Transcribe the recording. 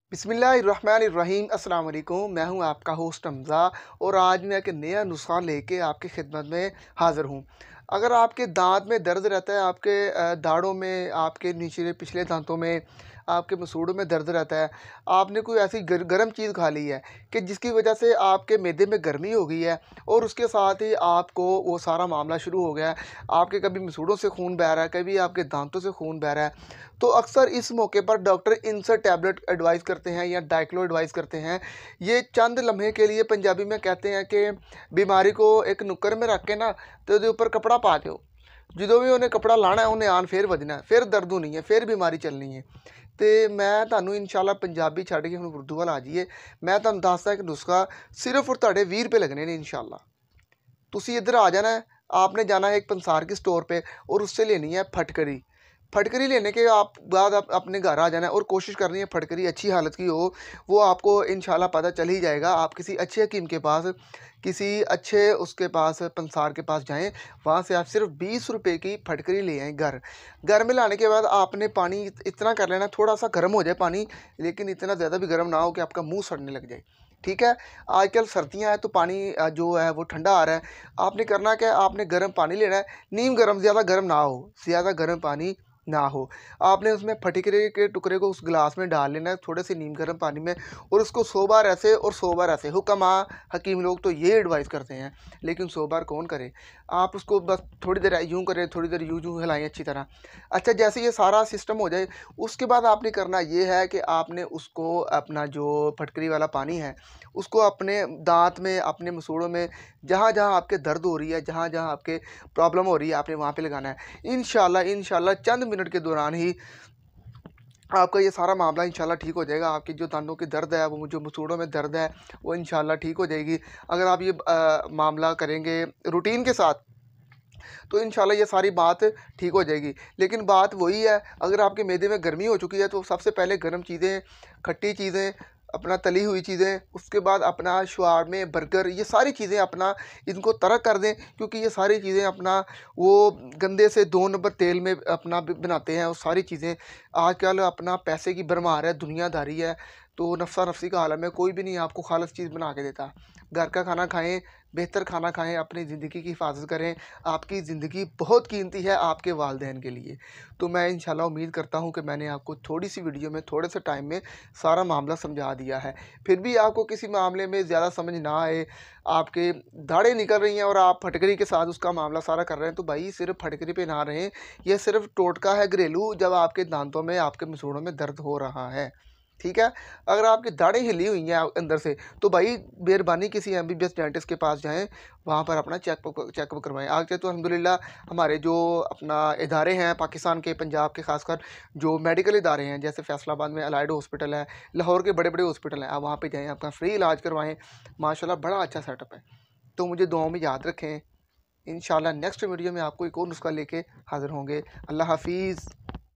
बिस्मिल्लाहिर्रहमानिर्रहीम अस्सलाम वालेकुम। मैं हूं आपका होस्ट हमज़ा और आज मैं एक नया नुस्खा लेके आपकी खिदमत में हाज़िर हूं। अगर आपके दांत में दर्द रहता है, आपके दाढ़ों में, आपके निचले पिछले दांतों में, आपके मसूड़ों में दर्द रहता है, आपने कोई ऐसी गर्म चीज़ खा ली है कि जिसकी वजह से आपके मैदे में गर्मी हो गई है और उसके साथ ही आपको वो सारा मामला शुरू हो गया है। आपके कभी मसूड़ों से खून बह रहा है, कभी आपके दांतों से खून बह रहा है। तो अक्सर इस मौके पर डॉक्टर इंसर्ट टैबलेट एडवाइस करते हैं या डाइक्लो एडवाइस करते हैं। ये चंद लम्हे के लिए पंजाबी में कहते हैं कि बीमारी को एक नुक्कर में रख के ना तो ਉਹਦੇ ਉੱਪਰ कपड़ा पा दो। ਜਦੋਂ ਵੀ ਉਹਨੇ कपड़ा लाना है ਉਹਨੇ ਆਣ ਫਿਰ ਵੱਜਣਾ है, ਫਿਰ ਦਰਦ ਹੋਣੀ ਹੈ, ਫਿਰ ਬਿਮਾਰੀ ਚੱਲਣੀ ਹੈ। ਤੇ ਮੈਂ ਤੁਹਾਨੂੰ ਇਨਸ਼ਾਅੱਲਾ ਪੰਜਾਬੀ ਛੱਡ ਕੇ ਹੁਣ ਉਰਦੂ ਵੱਲ ਆ ਜਾਈਏ। ਮੈਂ ਤੁਹਾਨੂੰ ਦੱਸਦਾ ਇੱਕ नुस्खा सिर्फ और ਤੁਹਾਡੇ 20 रुपये लगने ने इनशाला। ਤੁਸੀਂ ਇੱਧਰ आ जाना है। आपने जाना है एक पंसार की स्टोर पे और उससे लेनी है फटकरी। फटकरी लेने के बाद आप अपने घर आ जाना है और कोशिश करनी है फटकरी अच्छी हालत की हो। वो आपको इंशाल्लाह पता चल ही जाएगा। आप किसी अच्छे हकीम के पास, किसी अच्छे उसके पास, पंसार के पास जाएं। वहाँ से आप सिर्फ 20 रुपये की फटकरी ले आएँ घर। घर में लाने के बाद आपने पानी इतना कर लेना, थोड़ा सा गर्म हो जाए पानी, लेकिन इतना ज़्यादा भी गर्म ना हो कि आपका मुँह सड़ने लग जाए। ठीक है। आजकल सर्दियां हैं तो पानी जो है वो ठंडा आ रहा है। आपने करना क्या है, आपने गर्म पानी लेना है, नीम गर्म, ज़्यादा गर्म ना हो, ज़्यादा गर्म पानी ना हो। आपने उसमें फटकरे के टुकड़े को उस गिलास में डाल लेना है, थोड़े से नीम गर्म पानी में, और उसको 100 बार ऐसे और 100 बार ऐसे। हुक्मा हकीम लोग तो ये एडवाइस करते हैं, लेकिन 100 बार कौन करे। आप उसको बस थोड़ी देर यूँ करें, थोड़ी देर यूँ हिलाएं अच्छी तरह। अच्छा, जैसे ये सारा सिस्टम हो जाए उसके बाद आपने करना ये है कि आपने उसको अपना जो फटकरी वाला पानी है उसको अपने दांत में, अपने मसूड़ों में, जहाँ जहाँ आपके दर्द हो रही है, जहाँ जहाँ आपके प्रॉब्लम हो रही है, आपने वहाँ पे लगाना है। इंशाल्लाह चंद मिनट के दौरान ही आपका ये सारा मामला इंशाल्लाह ठीक हो जाएगा। आपकी जो दांतों की दर्द है, वो जो मसूड़ों में दर्द है, वो इंशाल्लाह ठीक हो जाएगी। अगर आप ये मामला करेंगे रूटीन के साथ तो इंशाल्लाह ये सारी बात ठीक हो जाएगी। लेकिन बात वही है, अगर आपके मैदे में गर्मी हो चुकी है तो सबसे पहले गर्म चीज़ें, खट्टी चीज़ें, अपना तली हुई चीज़ें, उसके बाद अपना शवारमे, बर्गर, ये सारी चीज़ें अपना इनको तर्क कर दें, क्योंकि ये सारी चीज़ें अपना वो गंदे से 2 नंबर तेल में अपना बनाते हैं। वो सारी चीज़ें आजकल अपना पैसे की भरमार है, दुनियादारी है, तो नफ्सा नफसी का आलम है। कोई भी नहीं आपको खालिस चीज़ बना के देता। घर का खाना खाएं, बेहतर खाना खाएं, अपनी ज़िंदगी की हिफाजत करें। आपकी ज़िंदगी बहुत कीमती है आपके वालिदैन के लिए। तो मैं इंशाल्लाह उम्मीद करता हूं कि मैंने आपको थोड़ी सी वीडियो में, थोड़े से टाइम में सारा मामला समझा दिया है। फिर भी आपको किसी मामले में ज़्यादा समझ ना आए, आपके दाढ़ें निकल रही हैं और आप फटकरी के साथ उसका मामला सारा कर रहे हैं, तो भाई सिर्फ फटकरी पे ना रहें। यह सिर्फ टोटका है घरेलू, जब आपके दांतों में, आपके मसूड़ों में दर्द हो रहा है। ठीक है। अगर आपकी दाढ़ें हिली हुई हैं अंदर से, तो भाई मेहरबानी किसी एमबीबीएस डेंटिस्ट के पास जाएं, वहाँ पर अपना चेकअप करवाएं। आगे तो अल्हम्दुलिल्लाह हमारे जो अपना इदारे हैं पाकिस्तान के, पंजाब के, खासकर जो मेडिकल इदारे हैं, जैसे फैसलाबाद में अलाइड हॉस्पिटल है, लाहौर के बड़े बड़े हॉस्पिटल हैं, आप वहाँ पर जाएँ, अपना फ्री इलाज करवाएँ। माशाल्लाह बड़ा अच्छा सेटअप है। तो मुझे दुआओं में याद रखें। इंशाल्लाह नेक्स्ट वीडियो में आपको एक और नुस्खा लेके हाज़िर होंगे। अल्लाह हाफिज़।